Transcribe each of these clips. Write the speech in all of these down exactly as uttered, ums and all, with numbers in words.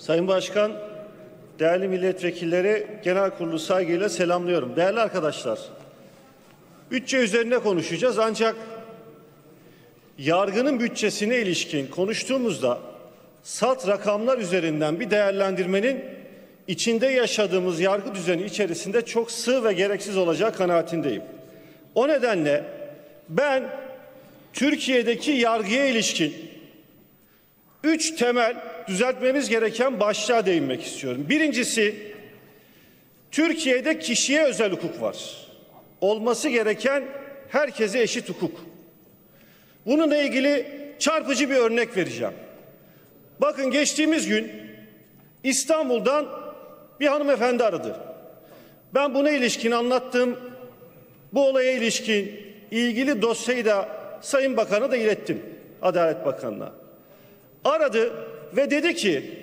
Sayın Başkan, değerli milletvekilleri, genel kurulu saygıyla selamlıyorum. Değerli arkadaşlar, bütçe üzerine konuşacağız ancak yargının bütçesine ilişkin konuştuğumuzda salt rakamlar üzerinden bir değerlendirmenin içinde yaşadığımız yargı düzeni içerisinde çok sığ ve gereksiz olacağı kanaatindeyim. O nedenle ben Türkiye'deki yargıya ilişkin üç temel düzeltmemiz gereken başlığa değinmek istiyorum. Birincisi, Türkiye'de kişiye özel hukuk var. Olması gereken herkese eşit hukuk. Bununla ilgili çarpıcı bir örnek vereceğim. Bakın, geçtiğimiz gün İstanbul'dan bir hanımefendi aradı. Ben buna ilişkin anlattığım bu olaya ilişkin ilgili dosyayı da Sayın Bakan'a da ilettim. Adalet Bakanı'na. Aradı ve dedi ki,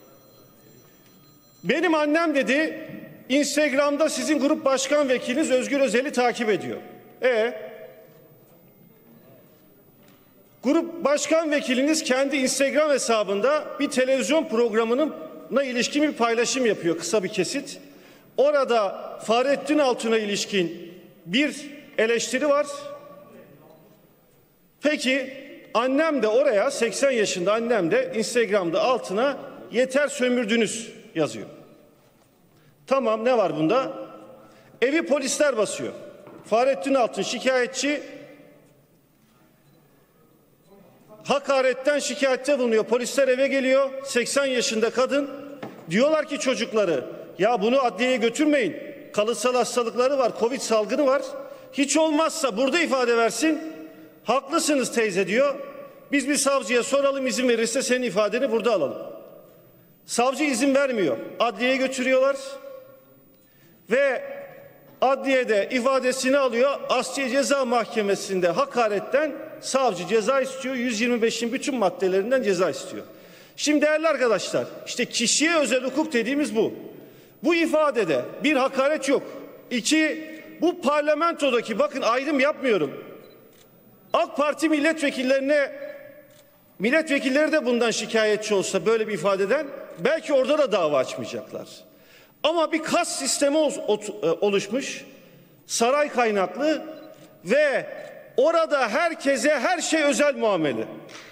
benim annem dedi Instagram'da sizin grup başkan vekiliniz Özgür Özel'i takip ediyor. E grup başkan vekiliniz kendi Instagram hesabında bir televizyon programına ilişkin bir paylaşım yapıyor, kısa bir kesit. Orada Fahrettin Altun'a ilişkin bir eleştiri var. Peki annem de oraya, seksen yaşında annem de Instagram'da altına yeter sömürdünüz yazıyor. Tamam, ne var bunda? Evi polisler basıyor. Fahrettin Altun şikayetçi, hakaretten şikayette bulunuyor. Polisler eve geliyor. seksen yaşında kadın. Diyorlar ki çocukları, ya bunu adliyeye götürmeyin. Kalıtsal hastalıkları var, Covid salgını var. Hiç olmazsa burada ifade versin. Haklısınız teyze diyor. Biz bir savcıya soralım, izin verirse senin ifadeni burada alalım. Savcı izin vermiyor. Adliyeye götürüyorlar. Ve adliyede ifadesini alıyor. Asliye Ceza Mahkemesi'nde hakaretten savcı ceza istiyor. yüz yirmi beşin bütün maddelerinden ceza istiyor. Şimdi değerli arkadaşlar, işte kişiye özel hukuk dediğimiz bu. Bu ifadede bir hakaret yok. İki, bu parlamentodaki, bakın ayrım yapmıyorum, AK Parti milletvekillerine, milletvekilleri de bundan şikayetçi olsa böyle bir ifadeden, belki orada da dava açmayacaklar. Ama bir kas sistemi oluşmuş, saray kaynaklı ve orada herkese her şey özel muamele.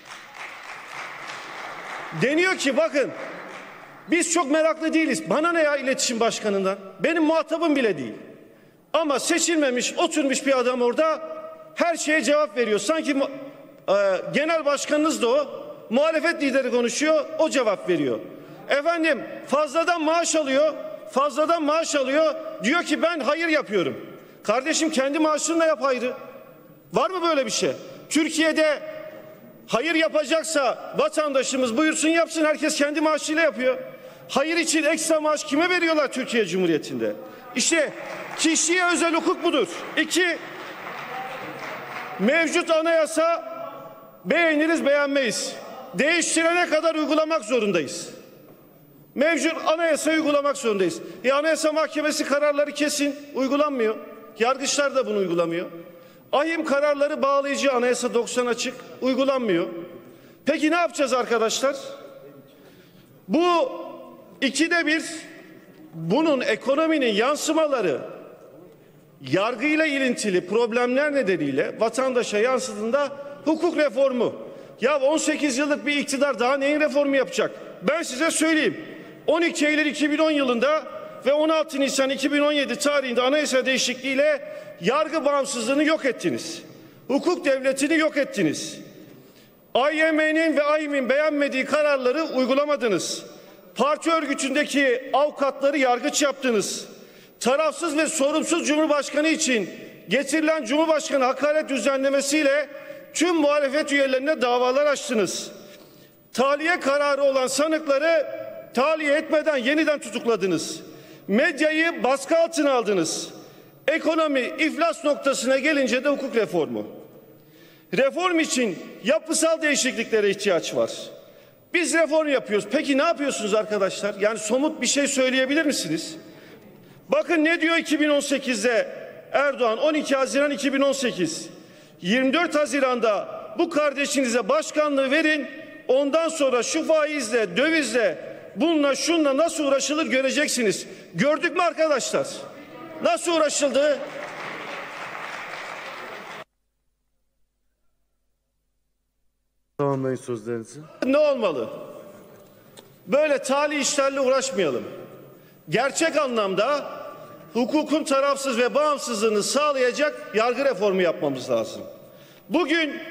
Deniyor ki bakın, biz çok meraklı değiliz. Bana ne ya iletişim başkanından? Benim muhatabım bile değil. Ama seçilmemiş, oturmuş bir adam orada her şeye cevap veriyor. Sanki e, genel başkanınız da o, muhalefet lideri konuşuyor, o cevap veriyor. Efendim, fazladan maaş alıyor, fazladan maaş alıyor, diyor ki ben hayır yapıyorum. Kardeşim, kendi maaşınla yap hayrı. Var mı böyle bir şey? Türkiye'de hayır yapacaksa vatandaşımız buyursun yapsın, herkes kendi maaşıyla yapıyor. Hayır için ekstra maaş kime veriyorlar Türkiye Cumhuriyeti'nde? İşte kişiye özel hukuk budur. İki, mevcut anayasa beğeniriz beğenmeyiz, değiştirene kadar uygulamak zorundayız. Mevcut anayasayı uygulamak zorundayız. E, Anayasa Mahkemesi kararları kesin uygulanmıyor. Yargıçlar da bunu uygulamıyor. Ahim kararları bağlayıcı, anayasa doksan açık, uygulanmıyor. Peki ne yapacağız arkadaşlar? Bu ikide bir bunun ekonominin yansımaları, yargıyla ilintili problemler nedeniyle vatandaşa yansıdığında hukuk reformu. Ya on sekiz yıllık bir iktidar daha neyin reformu yapacak? Ben size söyleyeyim. on iki Eylül iki bin on yılında ve on altı Nisan iki bin on yedi tarihinde anayasa değişikliğiyle yargı bağımsızlığını yok ettiniz. Hukuk devletini yok ettiniz. A Y M'nin ve A Y M'in beğenmediği kararları uygulamadınız. Parti örgütündeki avukatları yargıç yaptınız. Tarafsız ve sorumsuz Cumhurbaşkanı için getirilen Cumhurbaşkanı hakaret düzenlemesiyle tüm muhalefet üyelerine davalar açtınız. Tahliye kararı olan sanıkları tahliye etmeden yeniden tutukladınız. Medyayı baskı altına aldınız. Ekonomi iflas noktasına gelince de hukuk reformu. Reform için yapısal değişikliklere ihtiyaç var. Biz reform yapıyoruz. Peki ne yapıyorsunuz arkadaşlar? Yani somut bir şey söyleyebilir misiniz? Bakın ne diyor iki bin on sekizde Erdoğan, on iki Haziran iki bin on sekiz. yirmi dört Haziran'da bu kardeşinize başkanlığı verin. Ondan sonra şu faizle, dövizle bununla şunla nasıl uğraşılır göreceksiniz. Gördük mü arkadaşlar? Nasıl uğraşıldı? Tamamlayın sözlerinizi. Ne olmalı? Böyle tali işlerle uğraşmayalım. Gerçek anlamda hukukun tarafsız ve bağımsızlığını sağlayacak yargı reformu yapmamız lazım. Bugün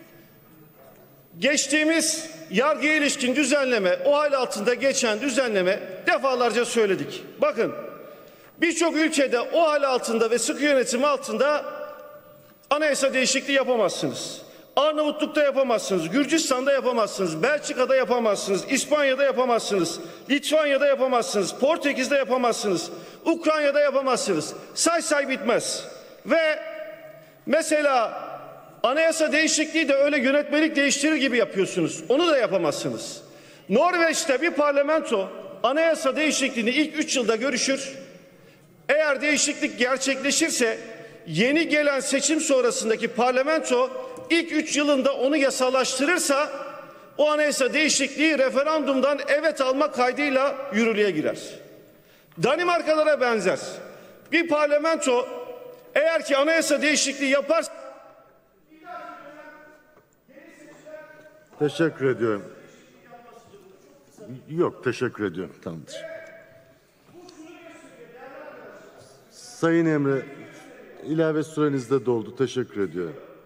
geçtiğimiz yargıya ilişkin düzenleme, o hal altında geçen düzenleme defalarca söyledik. Bakın, birçok ülkede o hal altında ve sıkı yönetim altında anayasa değişikliği yapamazsınız. Arnavutluk'ta yapamazsınız, Gürcistan'da yapamazsınız, Belçika'da yapamazsınız, İspanya'da yapamazsınız, Litvanya'da yapamazsınız, Portekiz'de yapamazsınız, Ukrayna'da yapamazsınız. Say say bitmez. Ve mesela anayasa değişikliği de öyle yönetmelik değiştirir gibi yapıyorsunuz. Onu da yapamazsınız. Norveç'te bir parlamento anayasa değişikliğini ilk üç yılda görüşür. Eğer değişiklik gerçekleşirse yeni gelen seçim sonrasındaki parlamento ilk üç yılında onu yasalaştırırsa o anayasa değişikliği referandumdan evet alma kaydıyla yürürlüğe girer. Danimarkalara benzer. Bir parlamento eğer ki anayasa değişikliği yaparsa Teşekkür ediyorum. Yok, teşekkür ediyorum. Tamamdır. Sayın Emre, ilave süreniz de doldu. Teşekkür ediyorum.